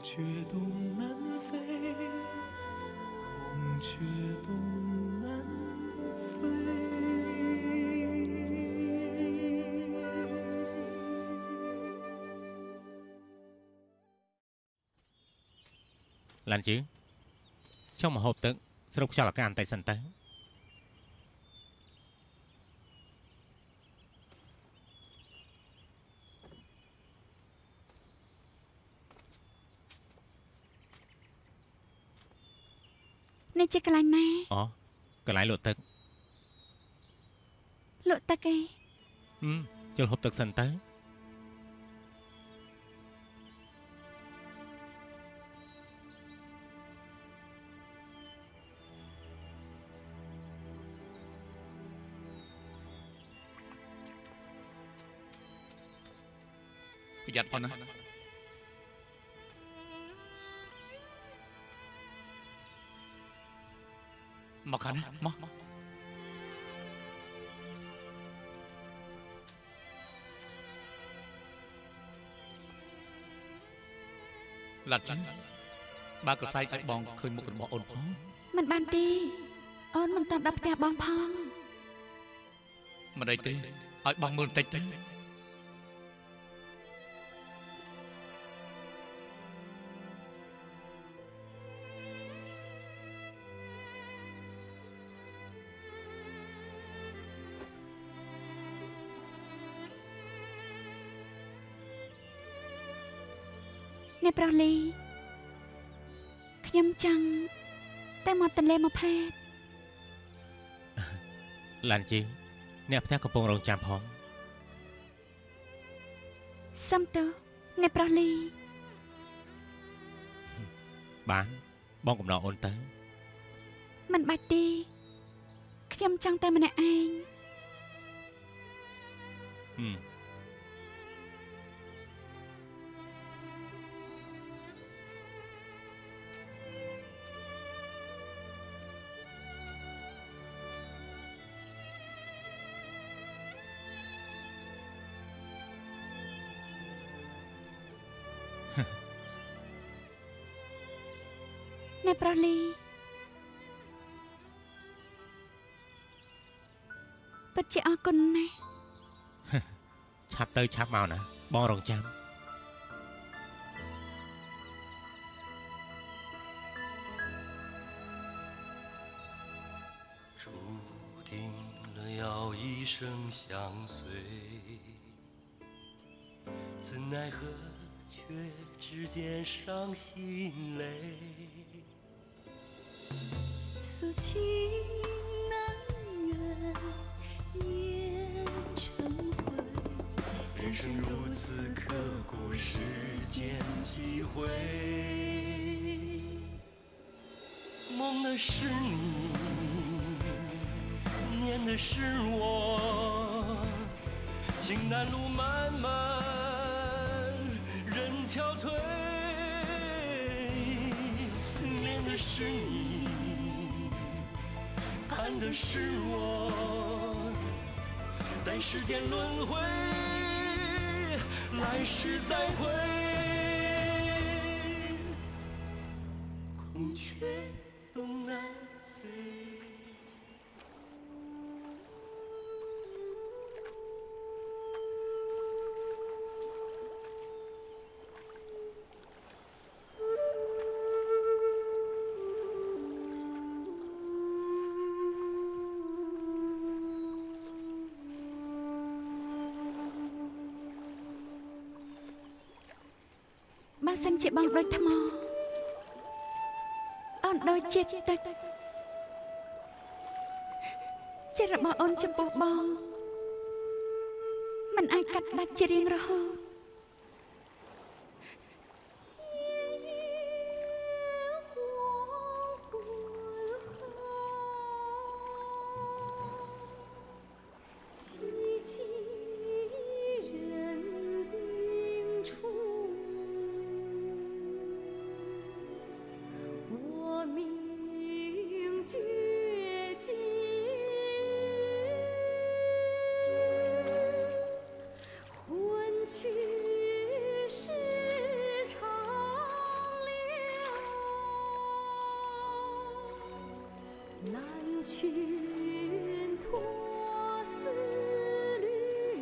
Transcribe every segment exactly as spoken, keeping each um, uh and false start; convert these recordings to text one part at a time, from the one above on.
雀东南飞，孔雀东南飞。 ឡានជឺចង់មកហូបទឹកស្រុកខ្យល់អាកាសបន្តិចសិនទៅនេះជាកន្លែងណាអូកន្លែងលក់ទឹកលក់ទឹកឯងហឹមចូលហូបទឹកសិនទៅប្រយ័ត្នផងណាមកខាងនេះមកឡាត់ចឹងបើកសែកឲ្យបងឃើញមុខរបស់អូនផងមិនបានទេអូនមិនតាន់ដល់ផ្ទះបងផងមិនអីទេឲ្យបងមើលបន្តិចទៅអ្នកប្រុសលីខ្ញុំចង់តែមកទន្លេមកផ្លែតឡានជឺអ្នកផ្ទះកំពុងរងចាំផងសំទោអ្នកប្រុសលីបានបងកំណត់អូនទៅមិនបាច់ទេខ្ញុំចង់តែម្នាក់ឯងហឹមអ្នកប្រុសលីពិតជាអរគុណណាស់ឆាប់ទៅឆាប់មកណាបងរងចាំ注定了要一生相随，怎奈何却只见伤心泪。 此情难圆烟成灰， 人生如此刻骨，世间几回。梦的是你，念的是我，情南路漫漫人憔悴，恋的是你，盼的是我，待时间轮回，来世再会。孔雀东南飞。 បើសិនជាបងដូចថ្មអូនដូចជាតិទឹកចិត្តរបស់អូនចំពោះបងមិនអាចកាត់ផ្ដាច់ជារៀងរហូត去。 寻托思虑，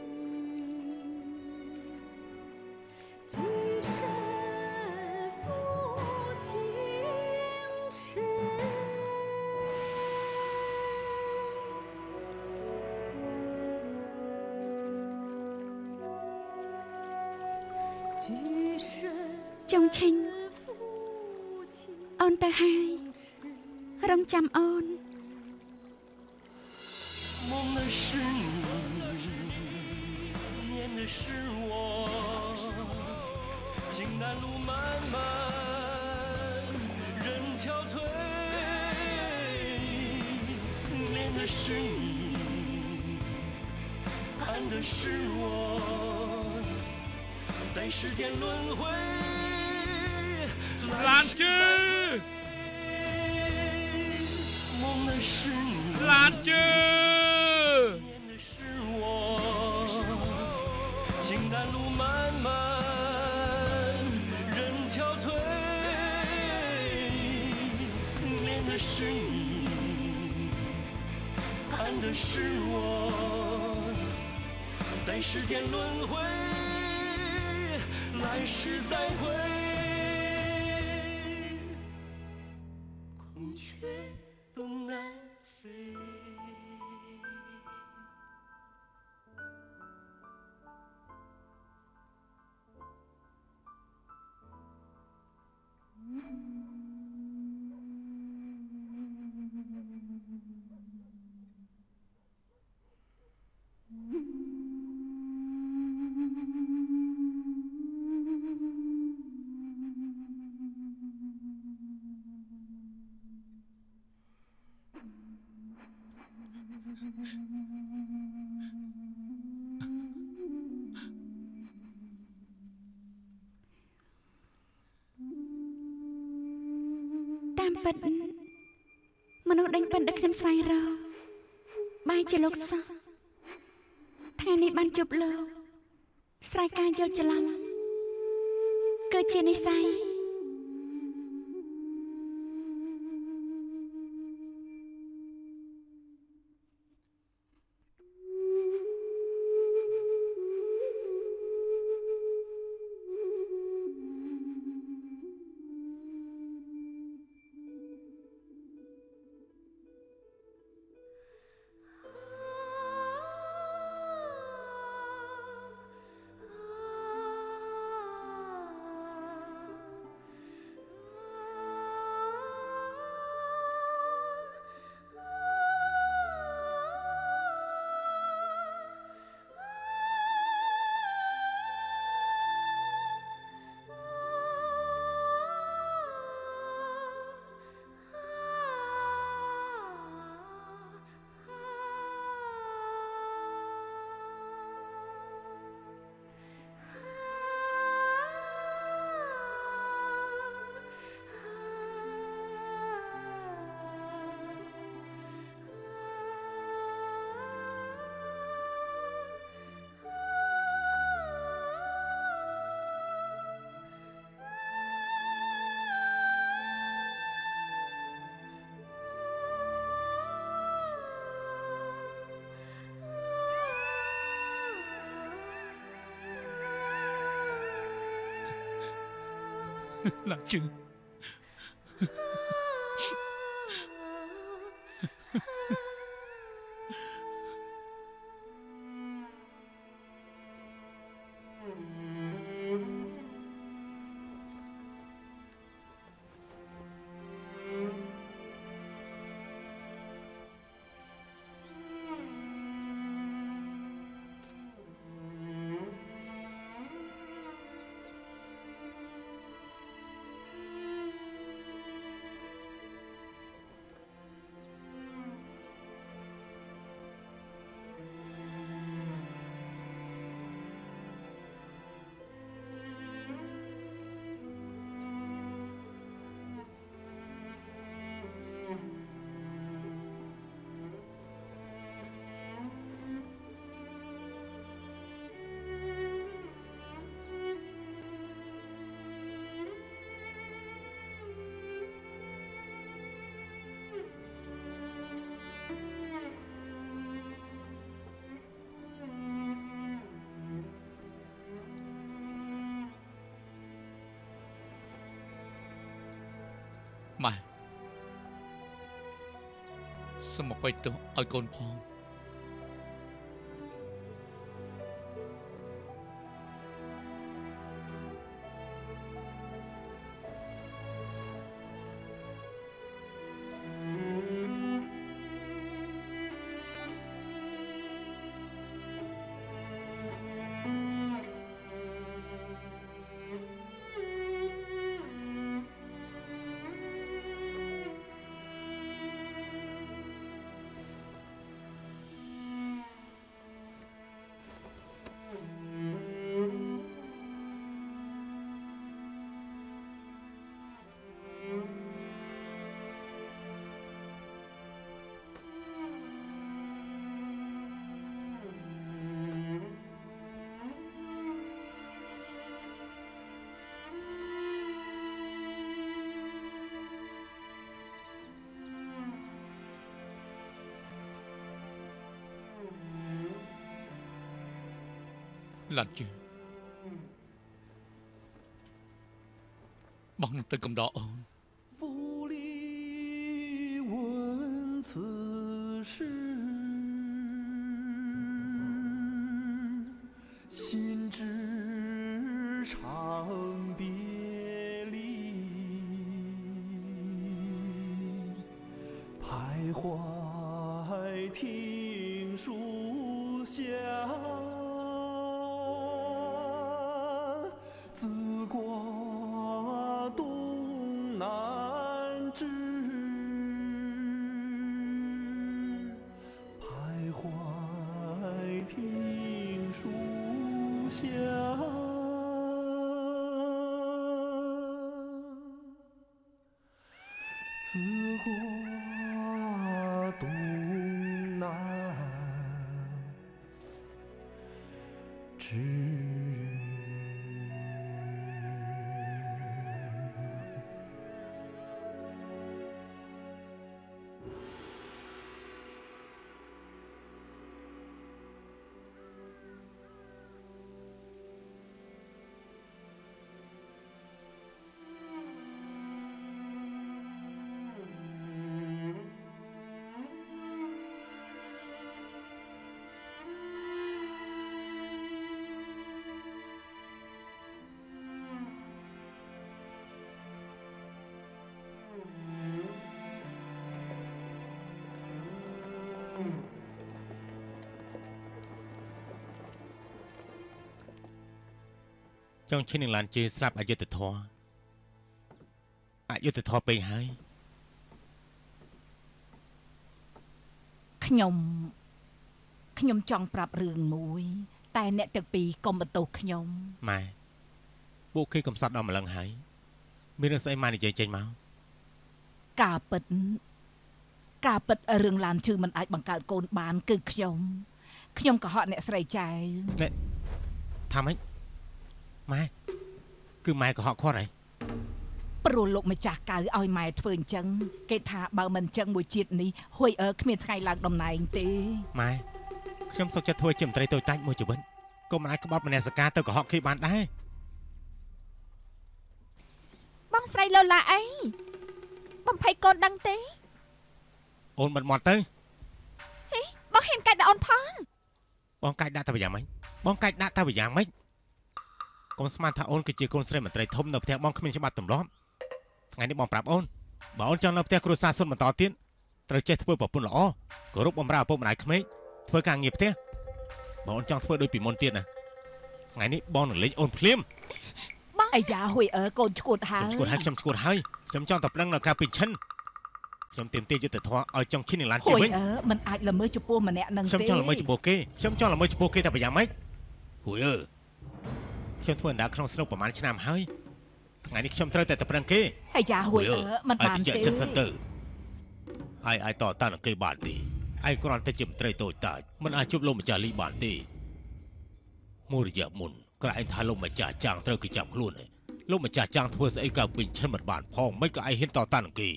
举身抚清池。举身ចុងឆេង抚清អូនទៅហើយ池。 រងចាំអូន梦的是你，念的是我，情感路漫漫，人憔悴，恋的是你，盼的是我，待时间轮回， 蓝จื้อ梦的是你。 蓝จื้อ念的是我，情感路漫漫，人憔悴，恋的是你，盼的是我，待时间轮回，来世再会。孔雀东南飞。 តាមពិតមនុស្សដេញពិតដែលខ្ញុំស្វែងរកបែរជាលោកសោះថ្ងៃនេះបានជួបលោកស្រ័យការយល់ច្រឡំគឺជានិស្ស័យ蓝จื้อ 《 សូមអភ័យទោសឲ្យកូនផងឡានជឿបងនឹងទៅកំដរអូន府里问此事，心知长别离，徘徊听书香。自挂东南枝，徘徊听书香。自挂东南枝。 ចង់ឈិននឹងឡានជឿស្រាប់អយុធធម៌អយុធធម៌ពេកហើយខ្ញុំខ្ញុំចង់ប្រាប់រឿងមួយតែអ្នកទាំងពីរកុំបន្ទោសខ្ញុំម៉ែពួកគេកំសត់ដល់ម្លឹងហើយមានរឿងស្អីម៉ែនិយាយចេញមកការពិតការពិតរឿងឡានជឿមិនអាចបង្កើតកូនបានគឺខ្ញុំខ្ញុំកុហកអ្នកស្រីចៅនេះថាម៉េចម៉ែគឺម៉ែកុហកគាត់ហើយព្រោះលោកម្ចាស់កៅឲ្យម៉ែធ្វើអញ្ចឹងគេថាបើមិនអញ្ចឹងមួយជាតិនេះហួយអើគ្មានថ្ងៃឡើងតំណែងទេម៉ែខ្ញុំសុខចិត្តធ្វើជាមន្ត្រីតូចតាចមួយជីវិតកុំអាចក្បត់មនសិការទៅកុហកគេបានដែរបងស្រីលូឡាអីបំភ័យកូនដឹងទេអូនបិទមាត់ទៅហេបងហ៊ានកាច់ដាក់អូនផងបងកាច់ដាក់ទៅយ៉ាងម៉េចបងកាច់ដាក់ទៅយ៉ាងម៉េចកូនស្មានថាអូនគឺជាកូនស្រីមន្ត្រីធំនៅផ្ទះបងគ្មានច្បាប់ទម្លាប់ថ្ងៃនេះបងប្រាប់អូនបើអូនចង់នៅផ្ទះគ្រួសារសុនបន្តទៀតត្រូវចេះធ្វើប្រពន្ធល្អគោរពបម្រើឪពុកម្ដាយក្មេកធ្វើការងារផ្ទះបើអូនចង់ធ្វើដូចពីមុនទៀតណាថ្ងៃនេះបងនឹងលេងអូនភ្លាមបងអាយ៉ាហួយអើកូនឈួតហើយឈួតហើយខ្ញុំឈួតហើយខ្ញុំចង់តែប្តឹងនៅការពីឈិនខ្ញុំទាមទារយុត្តិធម៌ឲ្យចង់ឈិននឹងឡានជាវិញអើមិនអាចល្មើសចំពោះម្នាក់នឹងទេខ្ញុំចង់ល្មើសចំពោះគេខ្ញុំចង់ល្មើសចំពោះគេតែយ៉ាងម៉េចហួយអើខ្ញុំធ្វើអណ្ដាតក្នុងស្រុកប្រហែលឆ្នាំហើយថ្ងៃនេះខ្ញុំត្រូវតែទៅប្រឹងគេអាយ៉ាហួយអើមិនបានទេចិត្តសិនទៅហើយអាចតតានឹងគេបានទេឯងគ្រាន់តែជាមន្ត្រីតូចតាចមិនអាចជួបលោកម្ចាស់លីបានទេមួយរយៈមុនក្រែងថាលោកម្ចាស់ចាងត្រូវគេចាប់ខ្លួនលោកម្ចាស់ចាងធ្វើស្អីក៏ពេញឈិនមិនបានផងមិនក៏ឯងហ៊ានតតានឹងគេ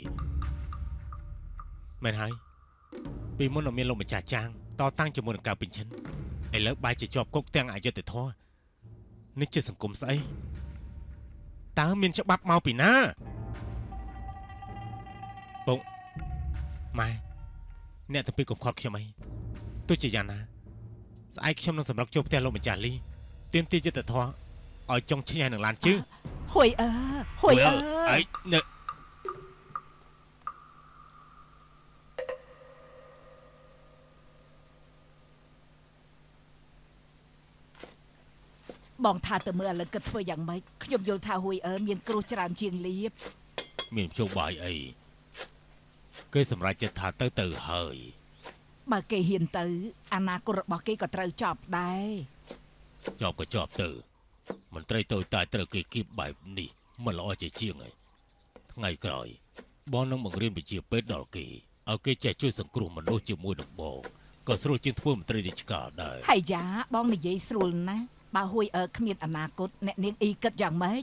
មែនហើយពីមុនមានលោកម្ចាស់ចាងតតាំងជាមួយនឹងកៅពេញឈិនឥឡូវបែរជាជាប់គុកទាំងអយុត្តិធម៌នេះជាសង្គមស្អីតើមានច្បាប់មកពីណាបងម៉ែអ្នកទៅពីកុំខត់ខ្ញុំអីទោះជាយ៉ាងណាស្អែកខ្ញុំនឹងសម្រុកចូលផ្ទះលោកម្ចាស់លីទៀមទីយុទ្ធធរឲ្យចុងឈ្នះនឹងឡានជឿហួយអើហួយអើអីនៅបងថាទៅមើលឥឡូវគិតធ្វើយ៉ាងម៉េចខ្ញុំយល់ថាហួយអើមានគ្រោះច្រើនជាងលៀបមានជោគបាយអីគេសម្រេចចិត្តថាទៅទៅហើយបើគេហ៊ានទៅអនាគតរបស់គេក៏ត្រូវចប់ដែរចប់ក៏ចប់ទៅមន្ត្រីតូចតាចត្រូវគេគៀបបែបនេះមិនល្អជាជាងឯងថ្ងៃក្រោយបងនឹងបង្រៀនវិជ្ជាពេទ្យដល់គេឲ្យគេចេះជួយសង្គ្រោះមនុស្សជាមួយនឹងបងក៏ស្រួលជាងធ្វើមន្ត្រីរាជការដែរហើយយ៉ាបងនិយាយស្រួលណាស់បើហួយអើគ្មានអនាគតអ្នកនាងអ៊ីគិតយ៉ាងម៉េច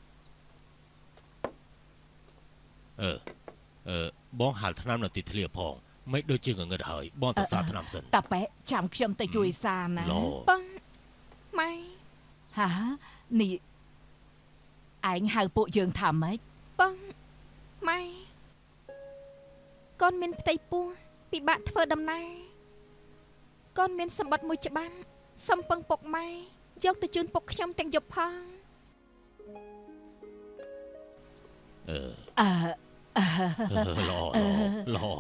អឺអឺបងហាលថ្នាំនៅទីធ្លាផងមិនដូចជាងងឹតហើយបងទៅសារថ្នាំសិនតាប៉ែចាំខ្ញុំទៅជួយសារណាបងម៉ៃហានេះឯងហៅពួកយើងថាម៉េចបងម៉ៃកូនមានផ្ទៃពោះពិបាកធ្វើដំណើរកូនមានសម្បត្តិមួយច្បាំសំពឹងពុកម៉ែយកទៅជូនពុកខ្ញុំទាំងយប់ផងអឺអឺឡឡឡ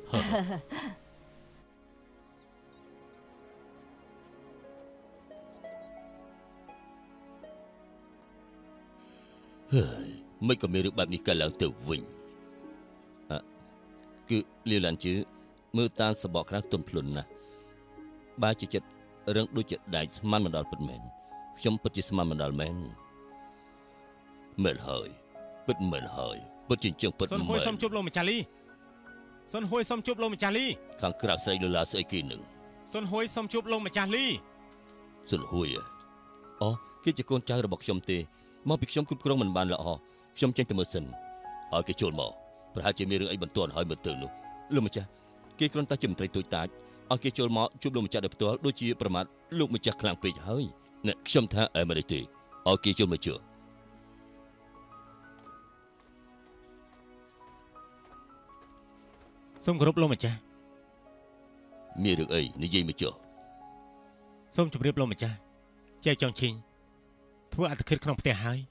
ហើយមិនក៏មានរឿងបែបនេះកើតឡើងទៅវិញអឺគឺលីឡាន់ជឺមើលតាមសបកក្រៅទុំភ្លុនណាស់បើជាចិត្តរឿងដូចជាដែកស្មានមិនដល់ពិតមែនខ្ញុំពិតជាស្មានមិនដល់មែនមែនហើយពិតមែនហើយពិតជាជើងពិតមែនសុនហួយសុំជួបលោកម្ចាស់លីសុនហួយសុំជួបលោកម្ចាស់លីខាងក្រៅស្រីលូឡាស្អីគេនឹងសុនហួយសុំជួបលោកម្ចាស់លីសុនហួយអូគេជាកូនចៅរបស់ខ្ញុំទេមកពីខ្ញុំគ្រប់គ្រងមិនបានល្អខ្ញុំចេញទៅមើលសិនឲ្យគេចូលមកប្រហែលជាមានរឿងអីបន្ទាន់ហើយមើលទៅនោះលោកម្ចាស់គេគ្រាន់តែជាមន្ត្រីទូចតាចឲ្យគេចូលមកជួបលោកម្ចាស់ដោយផ្ទាល់ដូចជាប្រមាថលោកម្ចាស់ខ្លាំងពេកហើយអ្នកខ្ញុំថាអែមិនទេឲ្យគេចូលមកជឿសូមគោរពលោកម្ចាស់មានរឿងអីនិយាយមកចុះសូមជម្រាបលោកម្ចាស់ចែកចង់ឈិញធ្វើអត្តឃាតក្នុងផ្ទះហើយ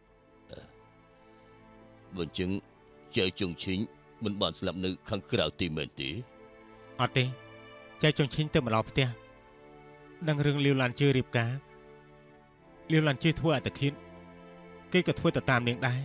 បើចឹងចែកចង់ឈិញមិនបានស្លាប់នៅខាងក្រៅទីមែនទេអត់ទេចែកចង់ឈិញទៅមកដល់ផ្ទះដឹងរឿងលាវឡានជឿរៀបការលាវឡានជឿធ្វើអត្តឃាតគេក៏ធ្វើទៅតាមនាងដែរ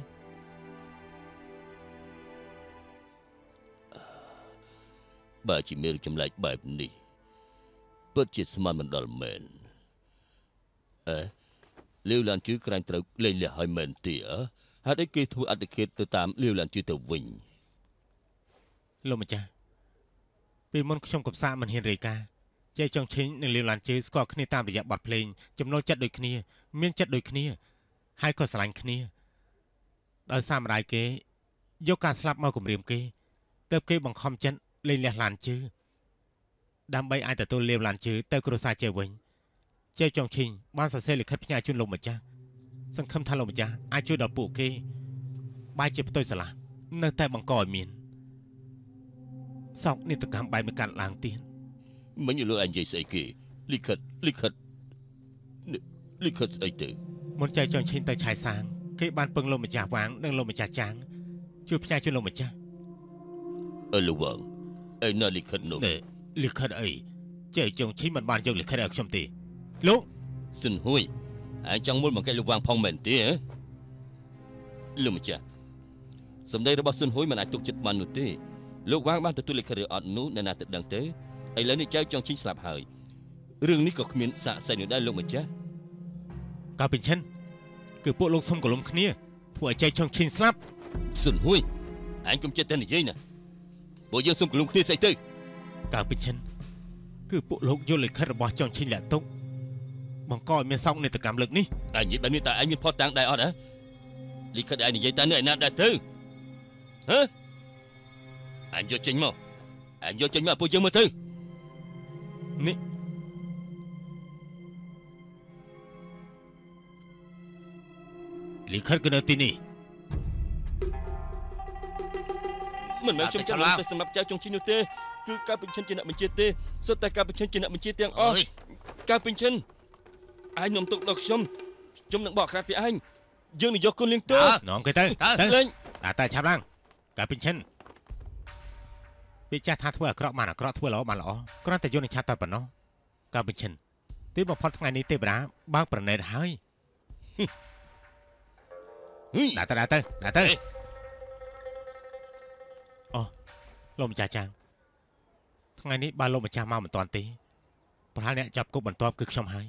បើជាមានចម្លែកបែបនេះពិតជាស្មានមិនដល់មែនអេលាវឡានជឿក្រាញ់ត្រូវលេងលះឲ្យមែនទេហេតុអីគេធ្វើអត្តឃាតទៅតាមលាវឡានជឿទៅវិញលោកម្ចាស់ពេលមុនខ្ញុំកំសាកមិនហ៊ានរាយការណ៍ចែកចង់ឈិញនិងលាវឡានជឿស្គាល់គ្នាតាមរយៈបទភ្លេងចំណូលចិត្តដូចគ្នាមានចិត្តដូចគ្នាហើយក៏ស្រឡាញ់គ្នាដោយសារម្ដាយគេយកការស្លាប់មកគំរាមគេទើបគេបង្ខំចិត្តលេងលះឡានជឿដើម្បីអាចទទួលលាវឡានជឿទៅគ្រួសារជឿវិញចែកចង់ឈិញបានសរសេរលិខិតផ្ញើជូនលោកម្ចាស់សង្ឃឹមថាលោកម្ចាស់អាចជួយដល់ពួកគេបែរជាផ្ទុយស្រឡះនៅតែបង្កឲ្យមានសោកនាដកម្មបែបនេះកើតឡើងទៀតមិញលោកអញនិយាយស្អីគេលិខិតលិខិតលិខិតស្អីទៅមុនចែកចង់ឈិញទៅឆាយសាងគេបានពឹងលោកម្ចាស់វាងនិងលោកម្ចាស់ចាងជួយផ្ញើជូនលោកម្ចាស់អឺលោកវាងអីណាលិខិតនោះលិខិតអីចែកចង់ឈិញមិនបានយកលិខិតឲ្យខ្ញុំទេលោកសិនហួយអញចង់មុលមកកែលោកវាងផងមែនទេលោកម្ចាស់សម្ដីរបស់សិនហួយមិនអាចទុកចិត្តបាននោះទេលោកវាងបានទទួលលិខិតឬអត់នោះនៅណាទៅដឹងទៅឥឡូវនេះចៅចង់ឈិញស្លាប់ហើយរឿងនេះក៏គ្មានសាកសីនោះដែរលោកម្ចាស់កាលពីឈិនគឺពួកលោកសុំកលុំគ្នាធ្វើឲ្យចែកចង់ឈិញស្លាប់សិនហួយអញកុំចិត្តតែនិយាយណាពួកយើងសុំកលុំគ្នាស្អីទៅកាលពីឈិនគឺពួកលោកយកលិខិតរបស់ចង់ឈិញលាក់ទុកបង្កឲ្យមានសោកនាដកម្មលើកនេះអញនិយាយបែបនេះតើអញមានផុសតាំងដែរអត់ហ៎លិខិតឯងនិយាយតើនៅឯណាដែរទៅហ៎អញយកចេញមកអញយកចេញមកពួកយើងមើលទៅនេះលិខិតគឺនៅទីនេះមិនមែនខ្ញុំចាំទៅសម្រាប់ចៅចុងឈិញនោះទេគឺការពេញឈិនជាអ្នកបញ្ជាទេសុទ្ធតែការពេញឈិនជាអ្នកបញ្ជាទាំងអស់ការពេញឈិនឯងនាំទុកដល់ខ្ញុំខ្ញុំនឹងបកក្រាបពីឯងយើងនឹងយកគុណលៀងទោនាំគេទៅទៅលេងតែតែឆាប់ឡើងការពេញឈិនពីចាស់ថាធ្វើអាក្រក់បានអាក្រក់ធ្វើល្អបានល្អគ្រាន់តែយកនឹងឆាប់តែប៉ុណ្ណោះការពេញឈិនទីបំផុតថ្ងៃនេះទេវតាបើកប្រណេតហើយដាក់ទៅដាក់ទៅដាក់ទៅអូលោកម្ចាស់ចាងថ្ងៃនេះបើលោកម្ចាស់មកមិនទាន់ទេប្រហែលអ្នកចាប់គុកបន្ទាប់គឺខ្ញុំហើយ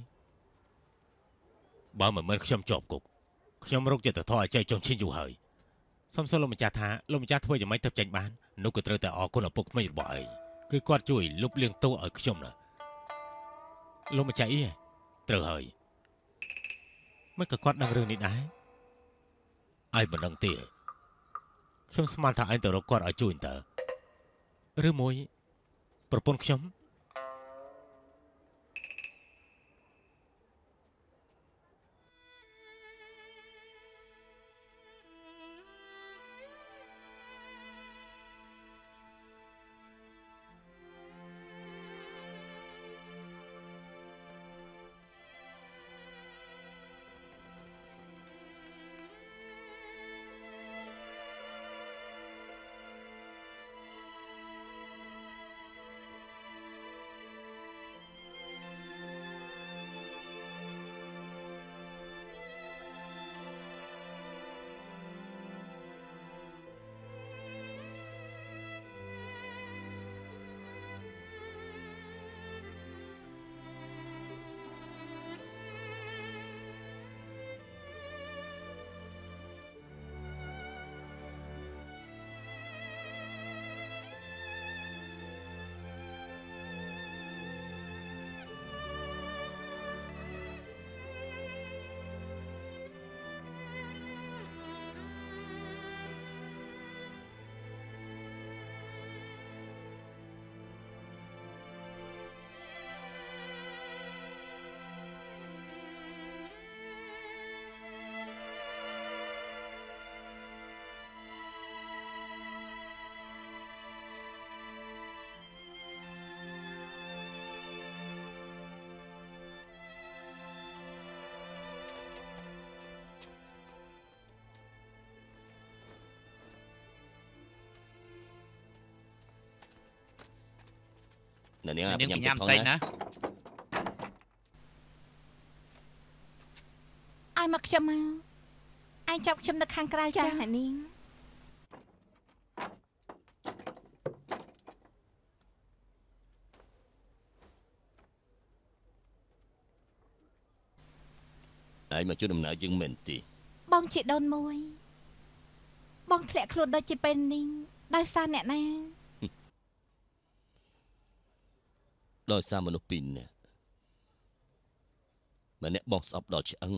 បើមិនមែនខ្ញុំជាប់គុកខ្ញុំរកយុទ្ធធរឲ្យចែកចុងឈិនយូរហើយសូមសួរលោកម្ចាស់ថាលោកម្ចាស់ធ្វើយ៉ាងម៉េចទៅចេញបាននោះក៏ត្រូវតែអរគុណឪពុកក្មេងរបស់ឯងគឺគាត់ជួយលុបលាងទោសឲ្យខ្ញុំណាលោកម្ចាស់អីត្រូវហើយមិនក៏គាត់ដឹងរឿងនេះដែរឯងមិនដឹងទេខ្ញុំស្មានថាឯងទៅរកគាត់ឲ្យជួយតើឬមួយប្រពន្ធខ្ញុំនាងញ៉ាំញ៉ាំតិចណាឲ្យមកខ្ញុំមកឯងចាប់ខ្ញុំនៅខាងក្រៅចា៎នាងឯងមកជួយដំណើរយើងមែនទេបងជាដូនមួយបងធ្លាក់ខ្លួនដូចជាពេលនេះដោយសារអ្នកណាដោយសារមនុស្សពីរនាក់ម្នាក់បងស្អប់ដល់ឆ្អឹង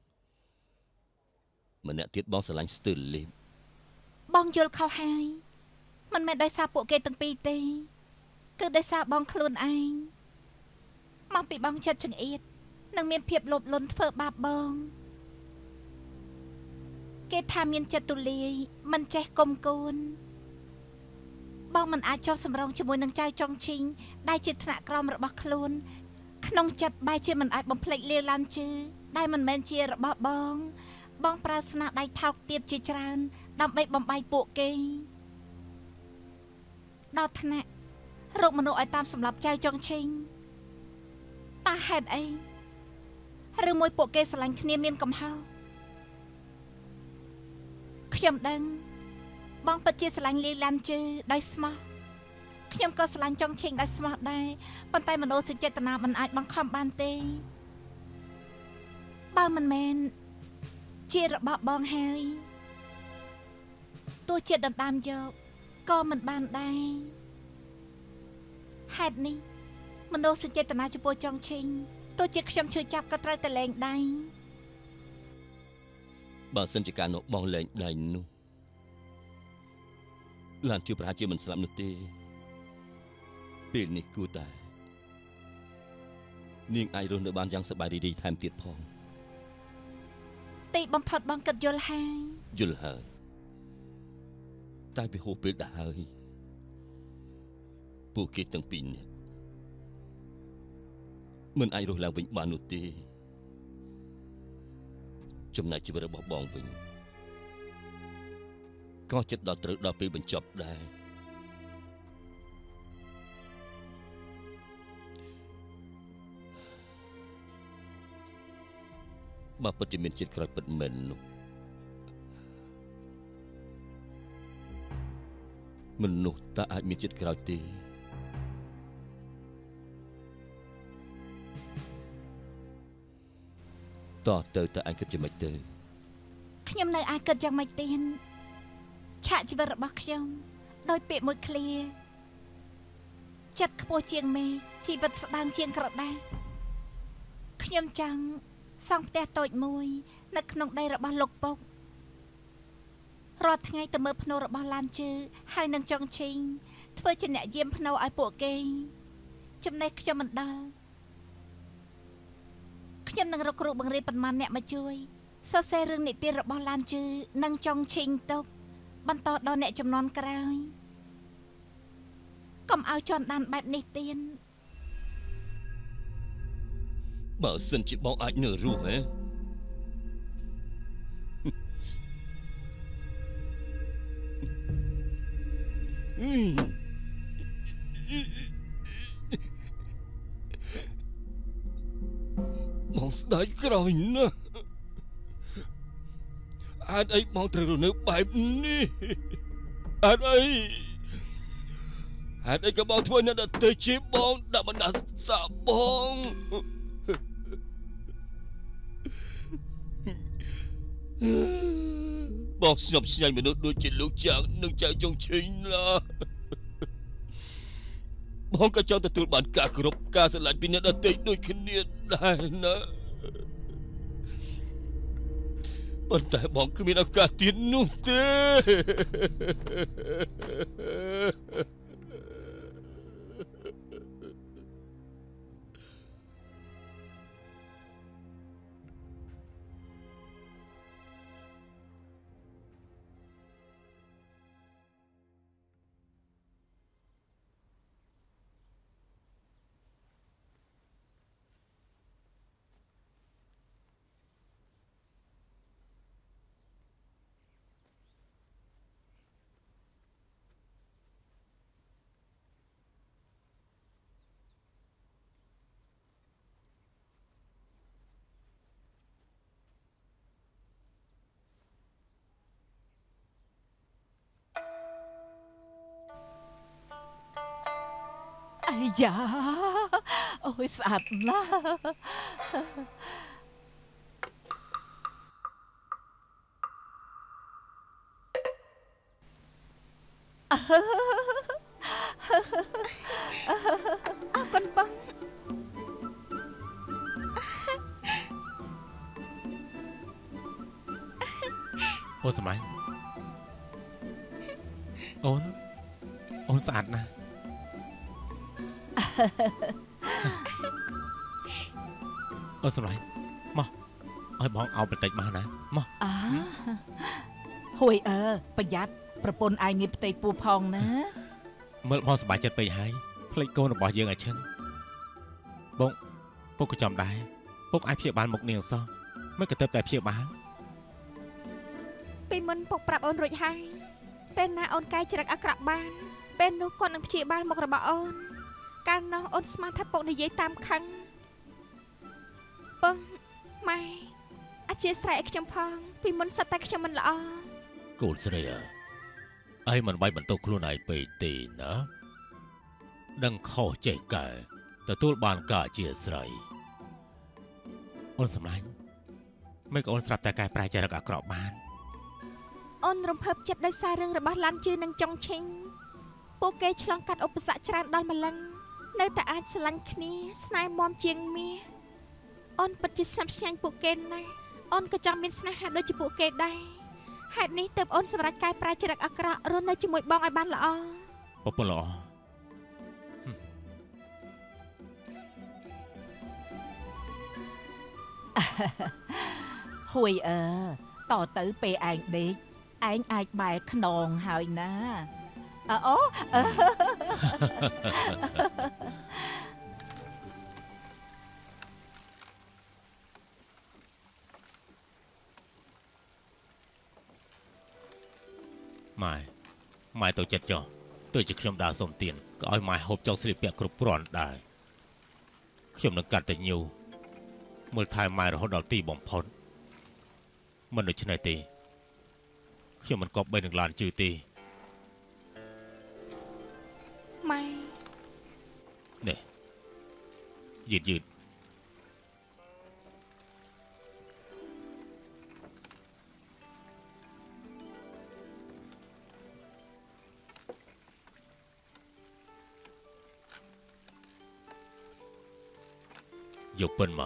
ម្នាក់ទៀតបងស្រឡាញ់ស្ទើរលេបបងយល់ខុសហើយមិនមែនដោយសារពួកគេទាំងពីរទេគឺដោយសារបងខ្លួនឯងមកពីបងចិត្តចង្អៀតនិងមានភាពលោភលន់ធ្វើបាបបងគេថាមានចិត្តទូលាយមិនចេះគុំគួនបងមិនអាចចុះសម្រងជាមួយនឹងចៅចុងឈីងដែលជាថ្នាក់ក្រោមរបស់ខ្លួនក្នុងចិត្តបែរជាមិនអាចបំភ្លេចលាវឡានជឺដែលមិនមែនជារបស់បងបងប្រើស្នាដៃថោកទាបជាច្រើនដើម្បីបំបីពួកគេដល់ថ្នាក់រកមនុស្សឲ្យតាមសម្លាប់ចៅចុងឈីងតើហេតុអីឬមួយពួកគេស្រឡាញ់គ្នាមានកំហុសខ្ញុំដឹងបងពិតជាស្រឡាញ់លីឡានជឺដោយស្មោះខ្ញុំក៏ស្រឡាញ់ចុងឈីងដោយស្មោះដែរប៉ុន្តែមនោសញ្ចេតនាមិនអាចបង្ខំបានទេបើមិនមែនជារបស់បងហើយទោះជាដណ្ដើមយកក៏មិនបានដែរហេតុនេះមនោសញ្ចេតនាចំពោះចុងឈីងទោះជាខ្ញុំឈឺចាប់ក៏ត្រូវតែលែងដៃបើសិនជាការនោះបងលែងដៃនោះឡានជឿប្រហែលជាមិនស្លាប់នោះទេពេលនេះគួរតែនាងអាចរស់នៅបានយ៉ាងសប្បាយរីករាយថែមទៀតផងទីបំផុតបងគិតយល់ហើយយល់ហើយតែពីហួសពេលដែរហើយពួកគេទាំងពីរនេះមិនអាចរស់ឡើងវិញបាននោះទេចំណែកជីវិតរបស់បងវិញក៏ចិត្តដល់ត្រូវដល់ពេលបញ្ចប់ដែរបើពិតជាមានជាតិក្រោយពិតមែននោះមនុស្សតើអាចមានជាតិក្រោយទេតើទៅតើអញគិតយ៉ាងម៉េចទៅខ្ញុំនៅអាចគិតយ៉ាងម៉េចទៀតឆាកជីវិតរបស់ខ្ញុំដោយពាក្យមួយឃ្លាចិត្តខ្ពស់ជាងមេឃជីវិតស្ដើងជាងក្រដាសខ្ញុំចង់សង់ផ្ទះតូចមួយនៅក្នុងដីរបស់លោកពុករាល់ថ្ងៃទៅមើលភ្នូររបស់ឡានជើហើយនឹងចុងឈីងធ្វើជាអ្នកយាមភ្នូរឲ្យពួកគេចំណេះខ្ញុំមិនដល់ខ្ញុំនឹងរកគ្រូបង្រៀនប៉ុន្មានអ្នកមកជួយសរសេររឿងនិទានរបស់ឡានជើនិងចុងឈីងទុកបន្តដល់អ្នកចំនួនក្រោយកុំឲ្យជន់ដានបែបនេះទៀតបើសិនជាបងអាចនៅរស់ហ៎បងស្ដាយក្រោយណាស់អត់អីបងត្រូវរស់នៅបែបនេះអត់អីអត់អីក៏បងធ្វើអ្នកដទៃជាបងដាក់បណ្ដាសាបងបងស្ញប់ស្ញែងមនុស្សដូចជាលោកចាងនិងចៅចុងឈិញណាបងក៏ចង់ទទួលបានការគោរពការស្រឡាញ់ពីអ្នកដទៃដូចគ្នាដែរណាប៉ុន្តែបងគ្មានឱកាសទៀតនោះទេអាយ៉ាអូយស្អាតណាស់អរគុណបងអូនសម័យអូនអូនស្អាតណាស់អូនសម័យមកឲ្យបងអោបបន្តិចមកណាមកអើហួយអើប្រយ័ត្នប្រពន្ធឯងមានផ្ទៃពោះផងណាមើលបងសប្បាយចិត្តពេកហើយភ្លេចកូនរបស់យើងឲ្យឈិនបងពុកក៏ចំដែរពុកអាចព្យាបាលមុខនាងសោះមិនក៏ទៅតែព្យាបាលពីមុនពុកប្រាប់អូនរួចហើយពេលណាអូនកែច្រឹកអាក្រក់បានពេលនោះគាត់នឹងព្យាបាលមុខរបស់អូនកាលនោះអូនស្មានថាពុកនិយាយតាមខឹងបងម៉ែអធិស្ឋានឲ្យខ្ញុំផងពីមុនសិតតែខ្ញុំមិនល្អកូនស្រីអើយមិនបាយបន្ទោសខ្លួនឯងពេកទេណាដឹងខុសចេះកែទទួលបានការអធិស្ឋានអូនសម្លាញ់មិនក៏អូនស្រាប់តែកែប្រែចរិតអាក្រក់បានអូនរំភើបចិត្តដោយសាររឿងរបស់ឡានជឿនិងចុងឈិងពួកគេឆ្លងកាត់ឧបសគ្គច្រើនដល់ម្លឹងនៅតែអាចស្រឡាញ់គ្នាស្នេហ៍មាំជាងមាសអូនពិតជាស្នាប់ស្ញាញ់ពួកគេណាស់អូនក៏ចង់មានស្នេហាដូចជាពួកគេដែរហេតុនេះទើបអូនសម្រេចកែប្រែចរិតអាក្រក់រស់នៅជាមួយបងឲ្យបានល្អប្រពន្ធល្អហួយអើតទៅពេលឯងដេកឯងអាចបែរខ្នងហើយណាអើអូម៉ែម៉ែទៅចិត្តចុះទោះជាខ្ញុំដើរសុំទានក៏ឲ្យម៉ែហូបចុងស្លៀកពាក់គ្រប់គ្រាន់ដែរខ្ញុំនឹងកាត់តែញូមើលថែម៉ែរហូតដល់ទីបំផុតមិនដូច្នេះទេខ្ញុំមិនគប់បីនឹងឡានជឿទេម៉ែនេះយឺតយឺតយកពិនមក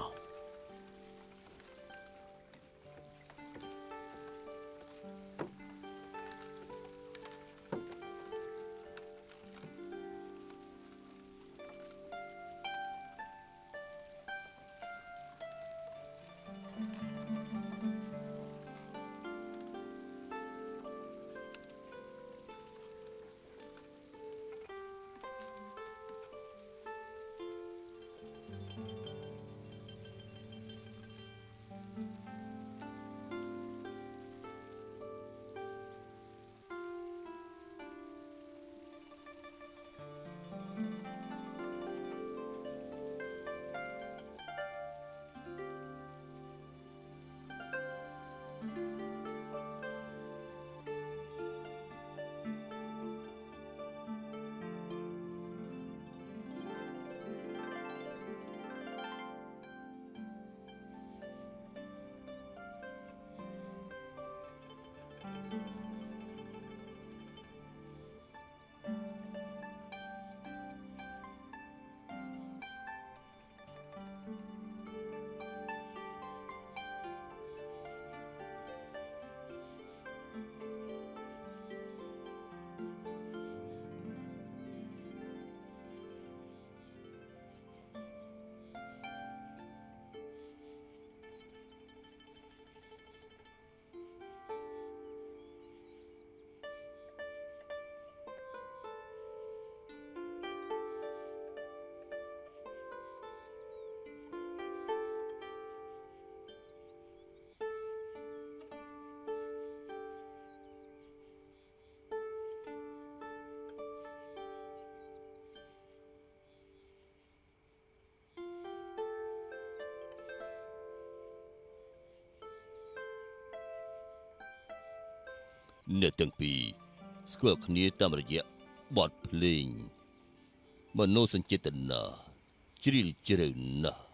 អ្នកទាំងពីរស្គាល់គ្នាតាមរយៈបទភ្លេងមនោសញ្ចេតនាជ្រាលជ្រៅណាស់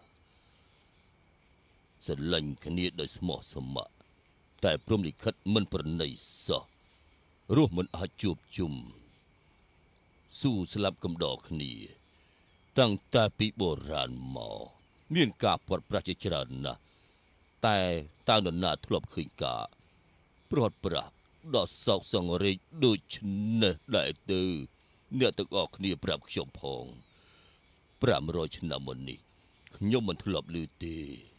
ស្រឡាញ់គ្នាដោយស្មោះស្ម័គ្រតែព្រំលិខិតមិនប្រណីសោះរស់មិនអាចជួបជុំស៊ូស្លាប់កំដរគ្នាតាំងតែពីបុរាណមកមានការព្រាត់ប្រាសជាច្រើនណាស់តែតើនរណាធ្លាប់ឃើញការព្រាត់ប្រាសដល់សោកសង្រេងដូចនេះដែរទៅអ្នកទាំងអស់គ្នាប្រាប់ខ្ញុំផងប្រាំរយឆ្នាំមុននេះខ្ញុំមិនធ្លាប់ឮទេ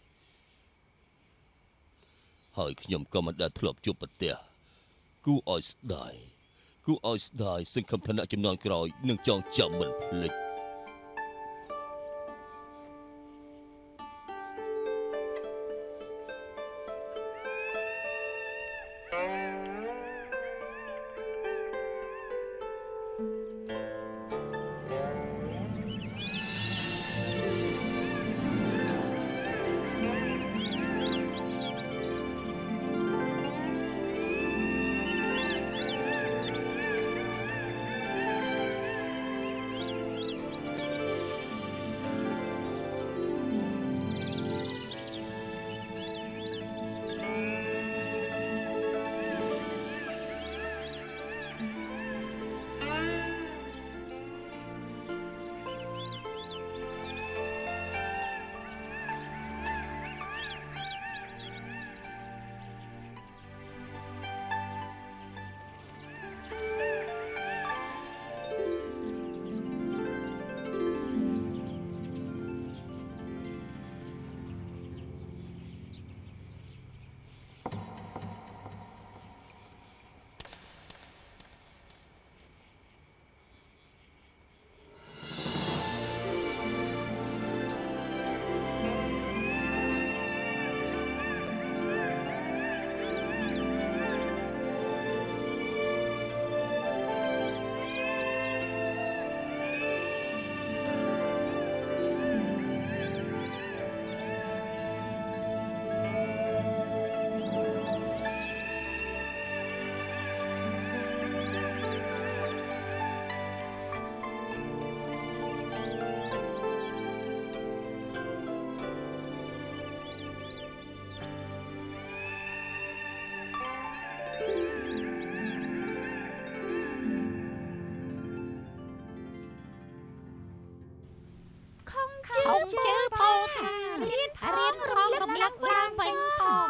ហើយខ្ញុំក៏មិនដែលធ្លាប់ជួបប្រទះគូឲ្យស្ដាយគូឲ្យស្ដាយសង្ឃឹមឋានៈចំនួនក្រោយនឹងចងចាំមិនភ្លេច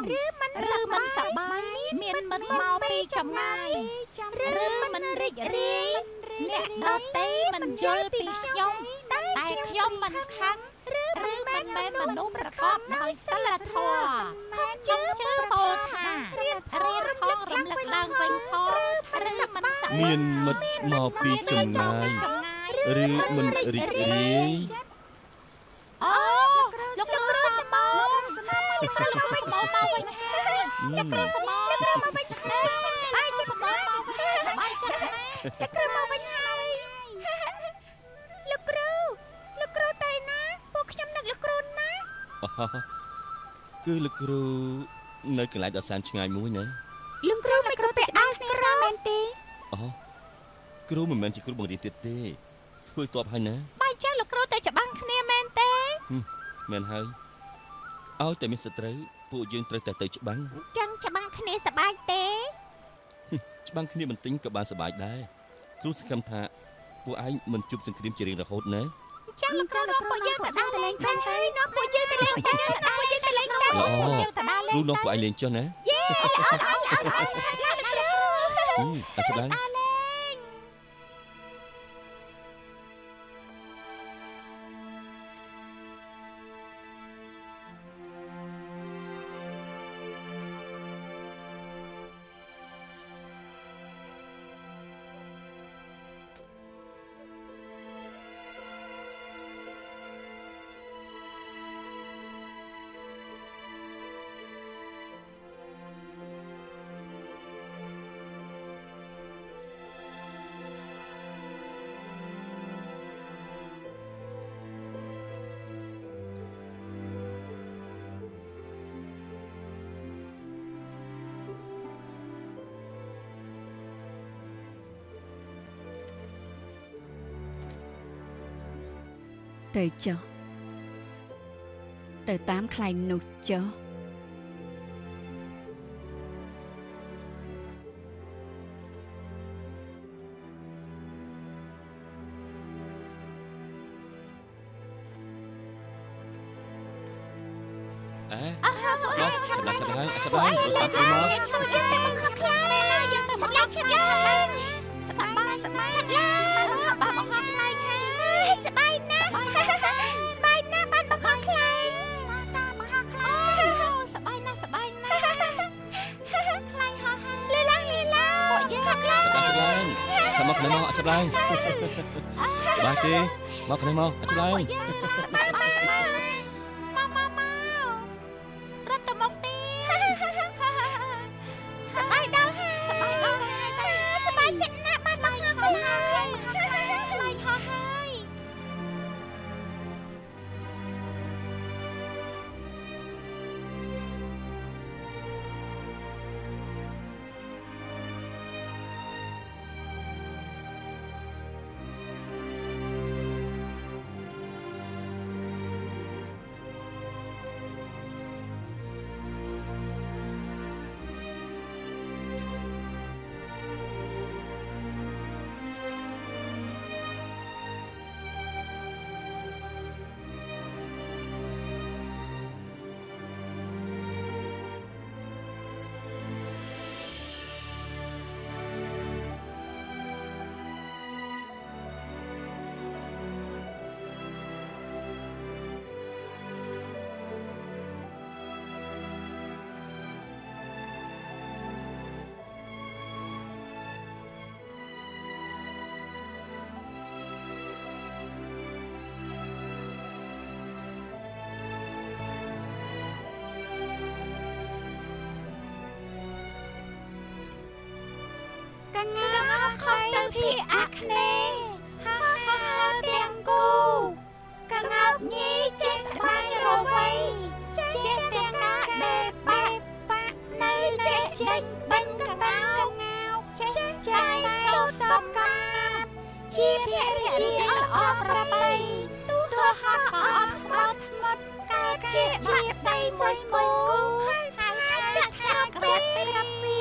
ឬមិនឬមិនសប្បាយមានមិនមកពីចម្ងាយឬមិនរីករាយអ្នកដទៃមិនយល់ពីខ្ញុំតែខ្ញុំមិនខឹងឬមិនមែនមនុស្សប្រកបដោយសិលធម៌ខំជឿពោលថារៀនរៀនផងរំលឹកឡើងវិញផងឬមិនសប្បាយមានមិត្តមកពីចម្ងាយឬមិនរីករាយអូលោកគ្រូសមមកលោកគ្រូមកវិញមកមកវិញហើយលោកគ្រូសមមកលោកគ្រូមកវិញហើយស្អាយចិត្តសមមកសប្បាយចិត្តណាលោកគ្រូមកវិញហើយលោកគ្រូលោកគ្រូទៅណាពួកខ្ញុំនឹកលោកគ្រូណាគឺលោកគ្រូនៅកន្លែងដ៏សែនឆ្ងាយមួយណាលោកគ្រូមិនក៏ពាក់អាវគ្នារមែនទេអូគ្រូមិនមែនជាគ្រូបង្រៀនទៀតទេធ្វើតបហើយណាបើអញ្ចឹងលោកគ្រូទៅច្បាំងគ្នាមែនទេមែនហើយឲ្យតែមានសត្រូវពួកយើងត្រូវតែទៅច្បាំងចឹងច្បាំងគ្នាសប្បាយទេច្បាំងគ្នាបន្តិចក៏បានសប្បាយដែរគ្រូសង្ឃឹមថាពួកឯងមិនជួបសង្គ្រាមជារៀងរហូតណាចឹងលោកគ្រូនាំពួកយើងទៅដើរលេងបានហើយនាំពួកយើងទៅលេងបានទៅពួកយើងទៅលេងបានល្អគ្រូនាំពួកឯងលេងចុះណាយេអត់អត់អត់ឆាប់ឡើងលោកគ្រូអត់ឆាប់ឡើងទៅចុះទៅតាមខ្លែងនោះចុះអេមកចាំឡើងចាំឡើងចាំឡើងរត់តាមគ្រូមកជួយយើងទៅបង្ខំខ្លាណាយើងទៅបង្ខំខ្លាសប្បាយសប្បាយចិត្តឡើងបើបង្ខំខ្លាហើយសប្បាយណាស់សប្បាយណាស់បានបង្ខំខ្លាតាបង្ខំខ្លាសប្បាយណាស់សប្បាយណាស់ខ្លាហោះហើយលីឡាលីឡាពួកយើងចាប់ឡើងចាប់ឡើងចាំមកខ្នែមកចាប់ឡើងសប្បាយទេមកខ្នែមកចាប់ឡើងសប្បាយសប្បាយមកមកមករត់ទៅមកទីសប្បាយដល់ហើយសប្បាយដល់ហើយតាសប្បាយចិត្តណាស់បានបង្ខំខ្លាខ្លាហោះហើយ ពីអាគ្នេយ៍ហាហាទាំងគូកងើបញីចេះក្បាញ់រវៃចេះទាំងការដេបែបបាក់នៅចេះចេញបិញកតាកងើបចេះចាយសូត្រសំកាបជាភរិយាល្អប្របីទូហត់អត់ខ្មត់ថ្មត់កើតជាបាក់សៃមួយគូហើយចាក់ថាក្បែររាប់ពី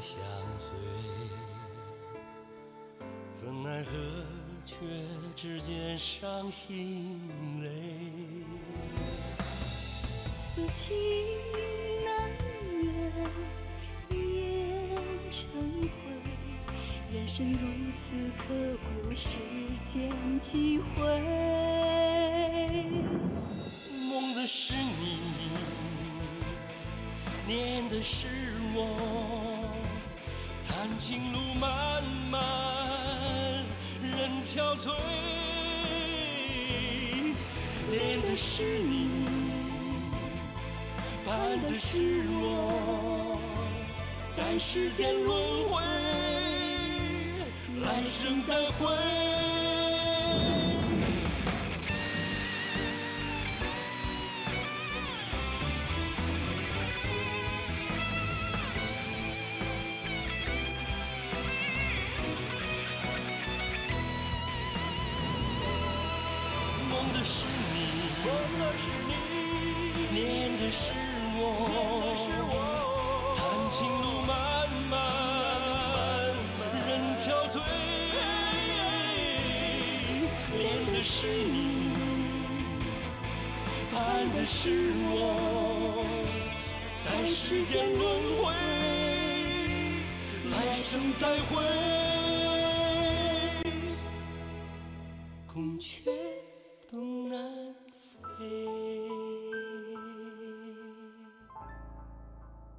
相随，怎奈何却只见伤心泪。 此情难圆，烟成灰。人生如此刻骨，世间几回。 梦的是你，念的是我，叹情路漫漫人憔悴。恋的是你，盼的是我，待世间轮回，来生再会。梦的是你，梦的是你，念的是我，念的是我，叹情路漫漫人憔悴。恋的是你，盼的是我，待世间轮回，来生再会。孔雀